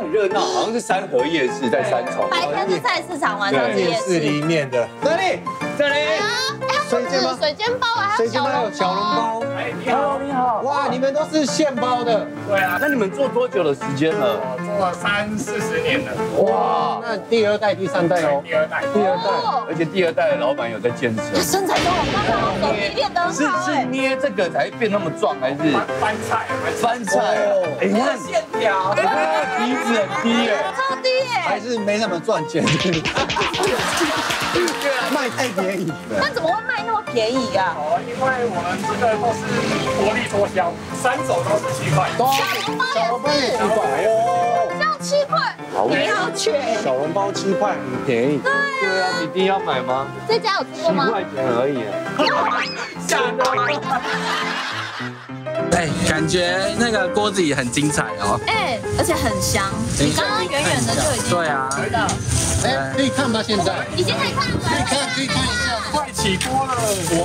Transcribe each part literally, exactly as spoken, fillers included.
很热闹，好像是三和夜市在三重。 白天是菜市场，晚上是夜市。 夜市里面的这里，这里。 水煎包，水煎包啊，还有小笼小笼包。 哎，你好，你好。 哇，你们都是现包的。 对啊，那你们做多久的时间了？ 我做了三四十年了。 哇，那第二代、第三代哦。 第二代， 第二代， 而且第二代的老板有在健身。 身材都好棒啊，手臂练得很是好是捏这个才变那么壮，还是翻菜， 翻菜？哎，你看线条， 鼻子很低耶， 超低耶。 还是没什么赚钱。卖太便宜了。 那怎么会卖那么便宜啊？ 哦，因为我们这个都是薄利多销，三种都是七块。 小笼包也是， 七块哦， 这样七块，你要去？ 小笼包七块很便宜。 对啊，你弟要买吗？ 这家有吃过吗？ 七块钱而已。 吓到了。 哎，感觉那个锅子也很精彩哦。 哎，而且很香，你刚刚远远的就已经对啊， 知道。 哎，可以看吗？现在已经可以看了，可以看，可以看一下。 快起锅了！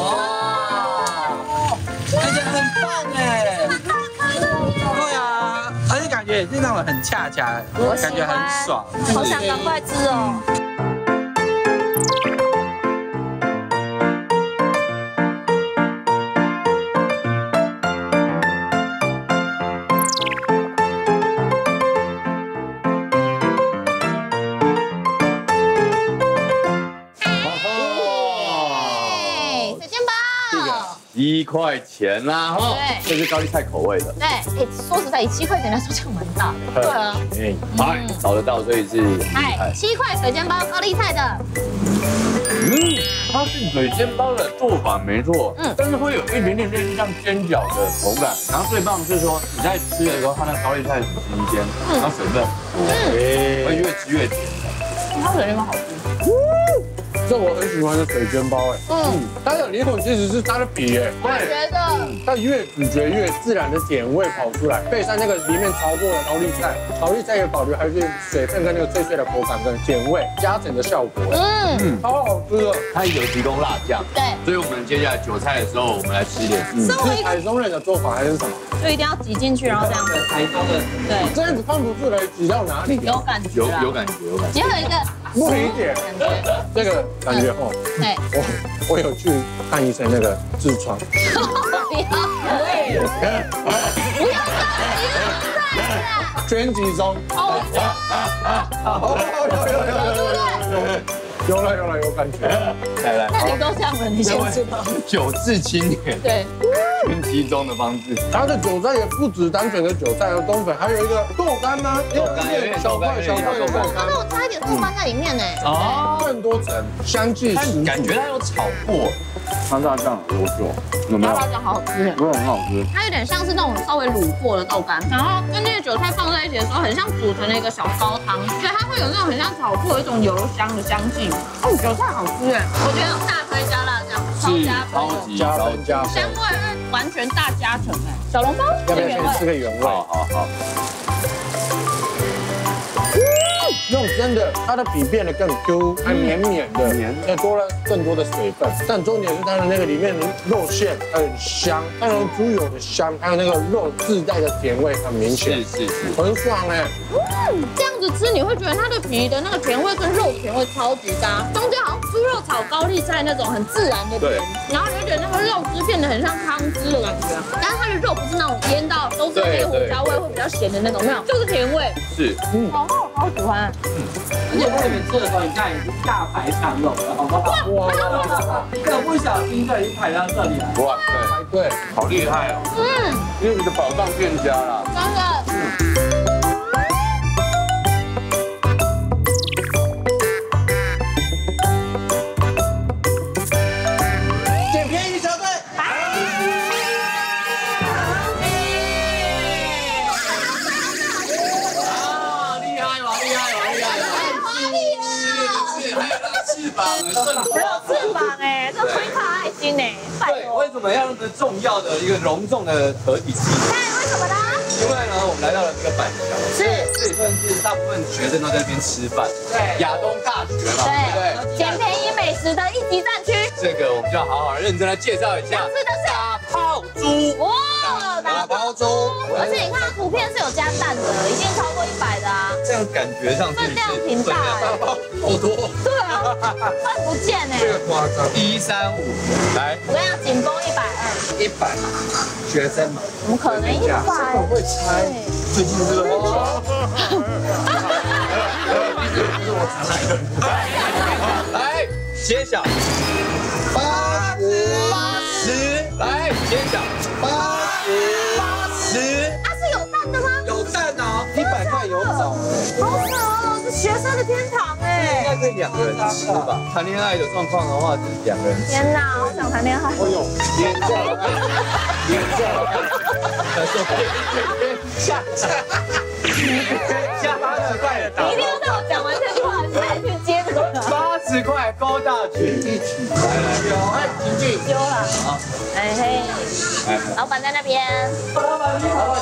哇，感觉很棒哎。对啊，而且感觉也是那种很恰恰，感觉很爽。 好想赶快吃哦。 一块钱啦，哈， 对， 这是高丽菜口味的。 对，哎，说实在，以七块钱来说，这样蛮大的。对啊， 哎，找得到，所以是哎，七块水煎包高丽菜的。 嗯，它是水煎包的做法没错，嗯，但是会有一点点类似像煎饺的口感。然后最棒的是说你在吃的时候，它那高丽菜很新鲜，然后水分很多，哎，会越吃越甜。 它水煎包好吃。 这我很喜欢的水煎包哎，嗯，它的灵魂其实是它的皮哎， 我觉得它越咀嚼越自然的甜味跑出来，配上那个里面炒过的高丽菜，高丽菜也保留还是水分跟那个脆脆的口感跟甜味加成的效果， 嗯嗯，超好吃的。 它有提供辣酱， 对， 所以我们接下来韭菜的时候，我们来吃一点。 嗯，是台中人的做法还是什么？ 就一定要挤进去，然后这样子。 台中的， 对， 这样子放不出来，挤到哪里？ 有感觉， 有有感觉，有感觉。 也有一个不理解，这个感觉哦。 对， 我我有去看医生那个痔疮。 不要，不要再， 捐集中。 哦， 有了有了有感觉。 来来， 那你都这样了，你先知道。 九字青年， 对， 捐集中的方式。 它的韭菜也不止单纯的韭菜和冬粉，还有一个豆干吗？ 豆干有点小块小块的豆干。 那我加一点豆干在里面呢。 哦， 更多层，香气十足。 感觉它有炒过。它辣酱有多久？有没有？ 辣酱好好吃， 真的很好吃。 它有点像是那种稍微卤过的豆干，然后跟那个韭菜放在一起的时候，很像煮成了一个小高汤，所以它会有那种很像炒过有一种油香的香气。哦，韭菜好吃哎，我觉得大推加辣酱，超加超级加分加分， 香味完全大加成哎。小笼包， 要不要先吃个原味？ 好好好。 用真的，它的皮变得更 Q， 还绵绵的，绵，也多了更多的水分。但重点是它的那个里面的肉馅很香，它有猪油的香，还有那个肉自带的甜味很明显， 是是是， 很爽哎。 嗯，这样子吃你会觉得它的皮的那个甜味跟肉甜味超级搭，中间好像猪肉炒高丽菜那种很自然的甜，然后你会觉得那个肉汁变得很像汤汁的感觉，但是它的肉不是那种腌到都是那个胡椒味会比较咸的那种，没有，就是甜味。 是， 嗯，好好好喜欢。 而且在你们吃的时候，你看已经大排长龙了，好不好？哇！一个不小心就已经排到这里了。 哇， 排队， 好厉害哦！ 嗯， 因为你的宝藏店家啦。 真的。 捡便宜小队。 翅膀， 没有翅膀哎，这推卡爱心哎， 对，为什么要那么重要的一个隆重的合体器？ 对，为什么呢？ 因为呢，我们来到了这个板桥， 是， 这也算是大部分学生都在这边吃饭，对，亚东大学嘛，对不对？ 捡便宜美食的一级战区， 这个我们就要好好认真来介绍一下。 是的是打抛猪， 哇， 打抛猪， 而且你看它图片是有加蛋的，一定超过一百的啊。 这这样感觉上分量挺大哎， 好多， 对啊，看不见哎。 这个夸张。 一三五，来我跟你讲，紧绷一百二， 一百，学生嘛， 怎么可能一百？ 很会猜。最近这个，这是我常来的。 来揭晓，八十八十，来揭晓，八十八十， 它是有蛋的吗？ 有蛋哦，一百块有找， 好爽哦，是学生的天堂应哎！ 该可以两个人吃吧？谈恋爱的状况的话，就是两个人吃。 天哪，好想谈恋爱。 哎呦，廉价，廉价，下下下八十块的打你一定要在我讲完这句话，才去接这个。 八十块勾大群一起来来， 哎，婷婷， 丢了。 好， 哎嘿，老板在那边。老板好。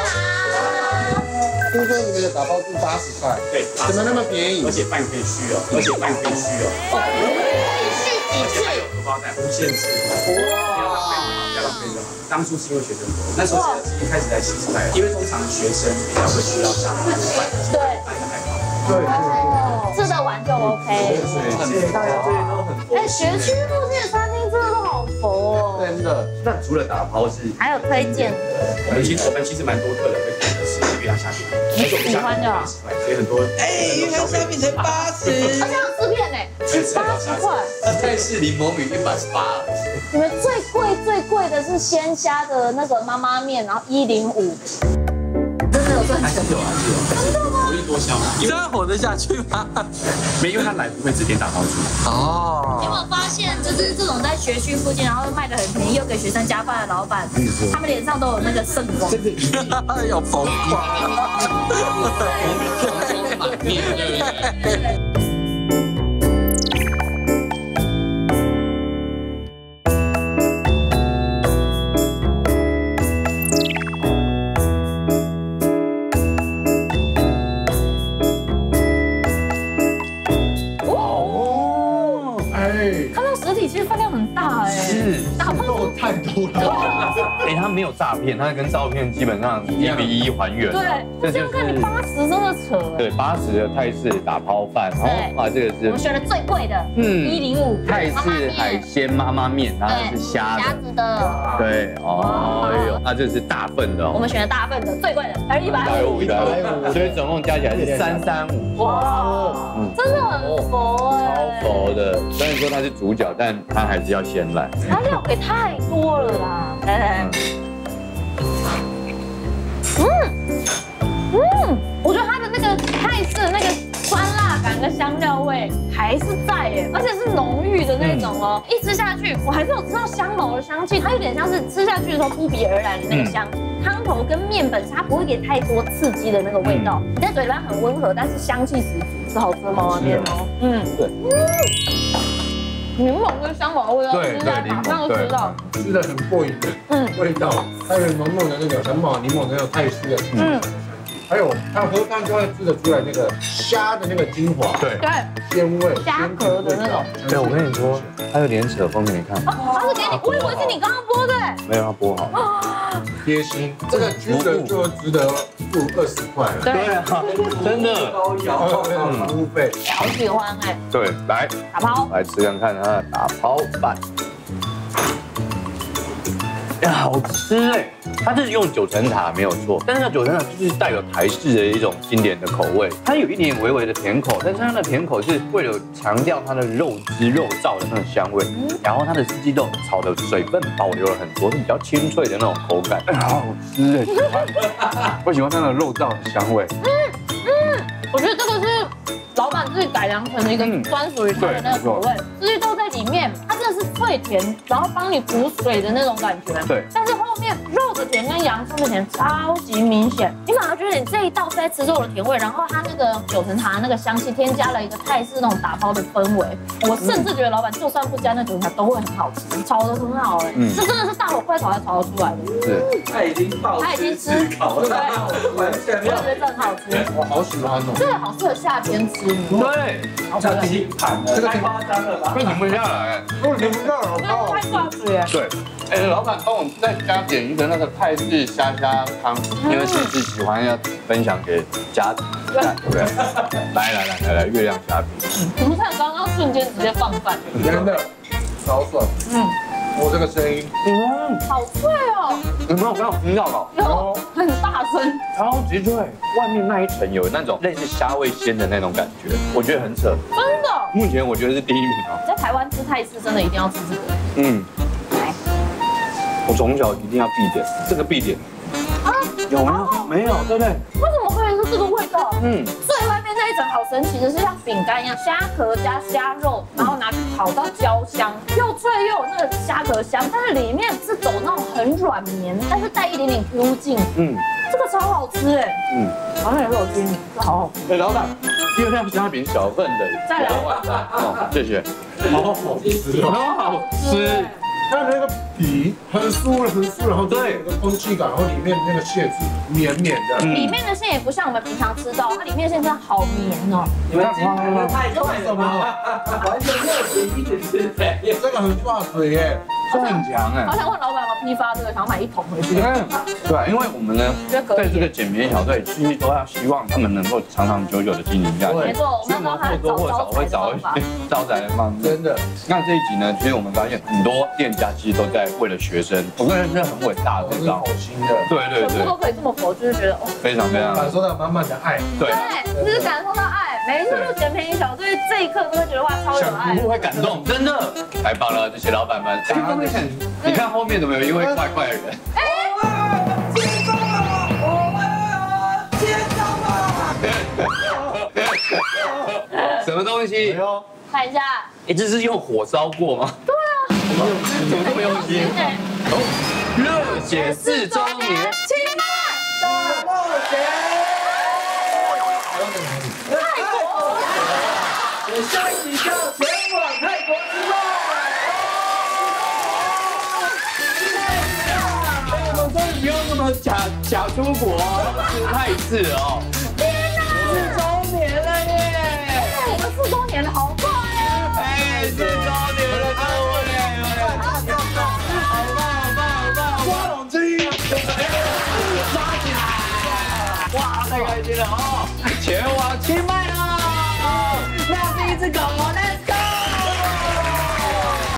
听说你们的打包是八十块， 对， 怎么那么便宜？ 而且饭可以续哦，而且饭可以续哦。 续几次？ 荷包蛋无限次，不要浪费就好，不要浪费就好。当初是因为学生多，那时候一开始在七十块，因为通常学生比较会需要上饭， 对， 饭的还好。 对对吃得完就 OK。 对，大家这边都很佛哎，学区附近的餐厅真的都好佛哦。 真的。 那除了打抛是， 还有推荐的， 我们其实我们其实蛮多客人会点的是月亮虾饼， 你喜欢的八十块，所以很多哎，月亮虾饼才八十， 而且有四片呢，八十块。 泰式柠檬米一百八， 你们最贵最贵的是鲜虾的那个妈妈面，然后一零五，真的有赚钱？ 有啊是有，真的吗？薄利多销， 这样活得下去吗？ 没因为他来不会只点打包出。 你有哦， 没有发现，就是这种在学区附近，然后卖的很便宜，又给学生加饭的老板，他们脸上都有那个圣光。 有风光。 满面，对不对？ 其实分量很大哎， 是打包太多了。 哎，它没有诈骗，它跟照片基本上一比一还原。 对，这样看你八十真的扯哎。 对，八十的泰式打抛饭，然后啊，这个是我们选的最贵的， 嗯一零五泰式海鲜妈妈面，然后是虾虾的。 子的。 对，哦，哎呦，那这是大份的哦。 我们选的大份的，最贵的，还是一百五。 一百五，所以总共加起来是三三五。 哇，真的很佛哎。 超佛的，虽然说它是主角，但它还是要鲜烂。 它料给太多了啦！来来来，嗯嗯，我觉得它的那个泰式的那个酸辣感跟香料味还是在耶，而且是浓郁的那种哦。一吃下去，我还是有吃到香茅的香气，它有点像是吃下去的时候扑鼻而来的那个香。汤头跟面本身它不会给太多刺激的那个味道，你在嘴巴很温和，但是香气十足，是好吃的毛面哦。嗯， 对。 柠檬跟香茅的味道， 对对， 马上就知道， 吃的很过瘾的嗯味道，还有浓浓的那个香茅、柠檬的那种泰式的，嗯，还有它喝汤就会吃得出来那个虾的那个精华， 对对， 鲜味， 虾壳的那种。 对，我跟你说，它有点扯风给你看， 哦，它是给你，我以为是你刚刚剥的。 没有它剥好。 贴心，这个居人就值得付二十块了。 对啊，真的。 嗯，服务费。 好喜欢哎， 对，来打包。 来吃看看它的打抛饭。哎，好吃哎！它是用九层塔没有错，但是那九层塔就是带有台式的一种经典的口味，它有一点微微的甜口，但是它的甜口是为了强调它的肉汁肉燥的那种香味，然后它的四季豆炒的水分保留了很多，是比较清脆的那种口感，哎，好好吃哎！喜欢，我喜欢它的肉燥的香味。 嗯嗯，我觉得这个是老板自己改良成的一个专属于它的那个口味，四季豆在里面，它真的是脆甜，然后帮你补水的那种感觉。 对， 但是后面肉的甜跟洋葱的甜超级明显，你马上觉得你这一道是在吃肉的甜味，然后它那个九层塔那个香气添加了一个泰式那种打包的氛围。我甚至觉得老板就算不加那九层塔都会很好吃，炒的很好哎，这真的是大火快炒才炒得出来的。 是， 他已经爆他已经吃烤了，完全没有我觉得真的很好吃， 我好喜欢哦。 这个好适合夏天吃。 对， 像拼盘了， 这个太夸张了吧？ 会停不下来。 哦，停不下来，好太高。 挂嘴耶。 对， 哎，老板帮我们再加点一个那个泰式虾虾汤， 因为是是喜欢要分享给家庭。对，来来来来来，月亮虾饼。 你们看刚刚瞬间直接放饭， 真的超爽。嗯，我这个声音， 嗯， 好脆哦， 有没有刚刚听到了？ 有很大声， 超级脆，外面那一层有那种类似虾味鲜的那种感觉，我觉得很扯。 真的。 目前我觉得是第一名哦。 在台湾吃泰式真的一定要吃这个。 嗯，我从小一定要必点，这个必点。 啊， 有没有？没有，对不对？ 为什么会是这个味道？ 嗯， 最外面那一层好神奇的是像饼干一样，虾壳加虾肉，然后拿去烤到焦香，又脆又有那个虾壳香，但是里面是走那种很软绵，但是带一点点 Q 劲。嗯，这个超好吃哎。嗯，好像也是我听，这好好吃。 哎，老板，月亮虾饼小份的， 再来碗饭哦，谢谢。 好好吃哦， 很好吃。 它的那个皮很酥了，很酥，然后对有个空气感，然后里面那个馅是绵绵的。 里面的馅也不像我们平常吃到，它里面馅真的好绵哦。 你们今天太快了吧？完全没有随意的吃的。 这个很化水耶， 这很强哎。 好想问老板有没有批发这个，想要买一桶回去。 对，因为我们呢，在这个减肥小队，其实都要希望他们能够长长久久的经营下去。 没错，我们要或多或少会找一些招财的方式。 真的。 那这一集呢，其实我们发现很多店家其实都在为了学生，我个人是很伟大的，知道好心的。 对对对， 全部都可以这么佛，就是觉得哦， 非常非常感受到满满的爱。 对， 对，就是感受到爱。每一次入减便宜小队，这一刻都会觉得哇，超有爱， 会感动，真的太棒了，这些老板们。哎，后面你看后面怎么有一位怪怪的人？ 哎，接招了！我们接招了！ 什么东西？ 看一下， 哎，这是用火烧过吗？ 对啊， 怎么这么用心？热血四周年， 亲们， 大冒险！ 泰国， 我下一站前往泰国之路。 哎，我们终于不用那么假假出国吃泰式哦。 天哪， 四周年了耶！ 我们四周年了，好快啊！ 哎，四周年了，各位，好棒好棒好棒！ 抓龙机， 抓起来！哇，太开心了哦！前往清迈了，那第一只狗 ，Let's go！